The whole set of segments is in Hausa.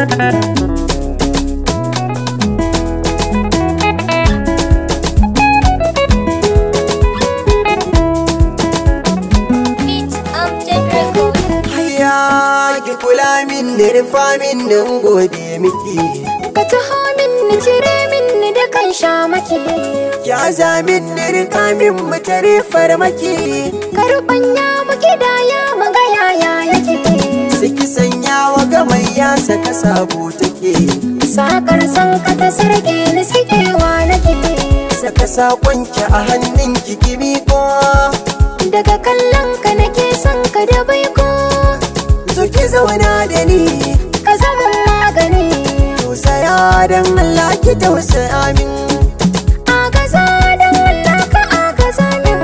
Nirfa min nan gode miki, ka taho min ni cire min ni da kan sha maki, ki aza min nirka min mu tare farmaki, ka rubanya mu kidaya mu ga yaya yake, saki sanya wa gamayya saka sabo take, sakar san ka ta sarke ni sikewa nake, saka sakonki a hannunki ki miƙo, daga kallon ka nake son ka da baiko, zo ki zauna da ni ka zama magani, tausaya don Allah ki tausaya min, agaza don Allah ka agaza min,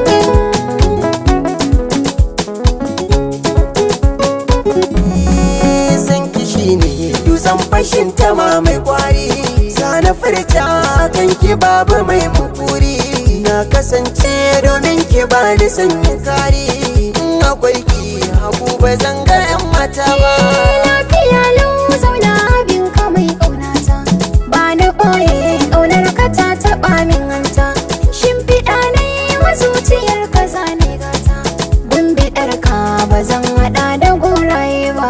san ki shine dutsen fashin tama mai kwari, sana furta kan ki babu mai mukuri, na kasance domin ki ba ni sanyin kari, in akwai ki haku ba zan ga 'yan mata ba. lafiya lau zauna abin ka mai ƙaunata, ba na ɓoye ƙaunar ka ta taɓa min hanta, shimfiɗa na yi wa zuciyar ka zane gata, gumbiɗar ka ba zan haɗa da goraye ba.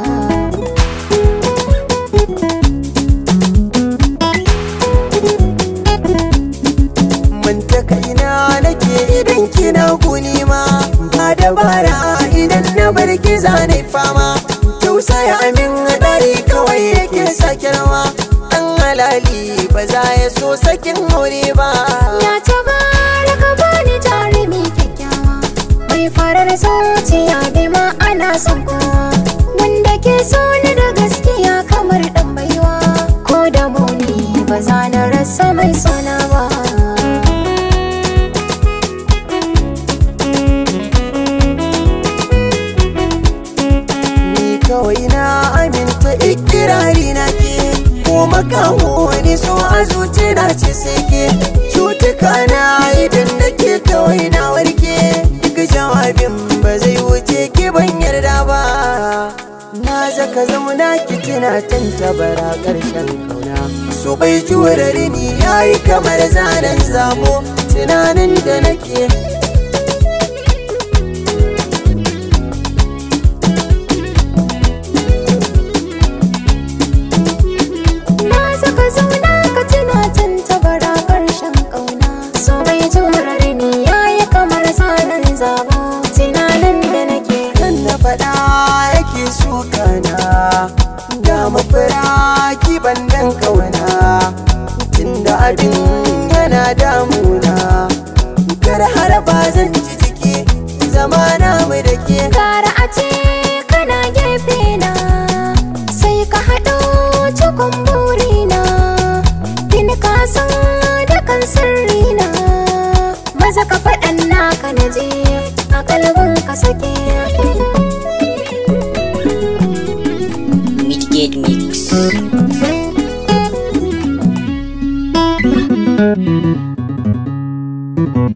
Manta kaina nake idan kina guni ma, ba dabara idan na bar ki zane fama, tausaya min dari kawai yake sake rawa, ɗan halali ba za ya so sakin aure ba. Ya tabara ka bani jarumi kyakkyawa, mai farar zuciya bai ma ana son kowa, wanda ke so ni da gaskiya kamar ɗan baiwa, ko da muni ba za na rasa mai sona ba. Kawai na aminta ikirari na ke, ko makaho wani so a zuci na ce sai ke, cutuka na idan nake kawai na warke, duk jawabin ba zai wuce ki ban yarda ba, na zaka zauna ki tuna tantabara ƙarshen kauna, so bai jurare ni yayi kamar zanen zabo, tunanin da nake faɗa yake sukana, ga mafira ki bandan kauna, tunda abin yana damuna, kar har ba zan ji jiki zama na mu da ke, gara a ce kana gefe na sai ka haɗo cikon burina, bin ka san da kan sirrina, maza ka faɗan naka na je a kalbin ka sake.